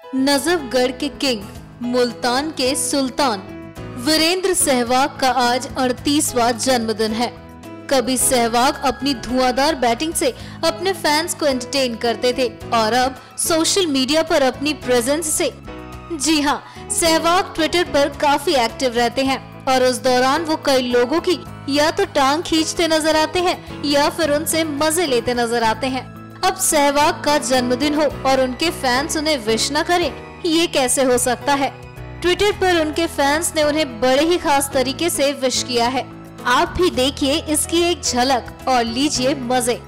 नजफगढ़ के किंग, मुल्तान के सुल्तान वीरेंद्र सहवाग का आज 38वां जन्मदिन है। कभी सहवाग अपनी धुआंधार बैटिंग से अपने फैंस को एंटरटेन करते थे और अब सोशल मीडिया पर अपनी प्रेजेंस से, जी हाँ, सहवाग ट्विटर पर काफी एक्टिव रहते हैं और उस दौरान वो कई लोगों की या तो टांग खींचते नजर आते हैं या फिर उनसे मजे लेते नजर आते हैं। अब सहवाग का जन्मदिन हो और उनके फैंस उन्हें विश न करें, ये कैसे हो सकता है। ट्विटर पर उनके फैंस ने उन्हें बड़े ही खास तरीके से विश किया है। आप भी देखिए इसकी एक झलक और लीजिए मजे।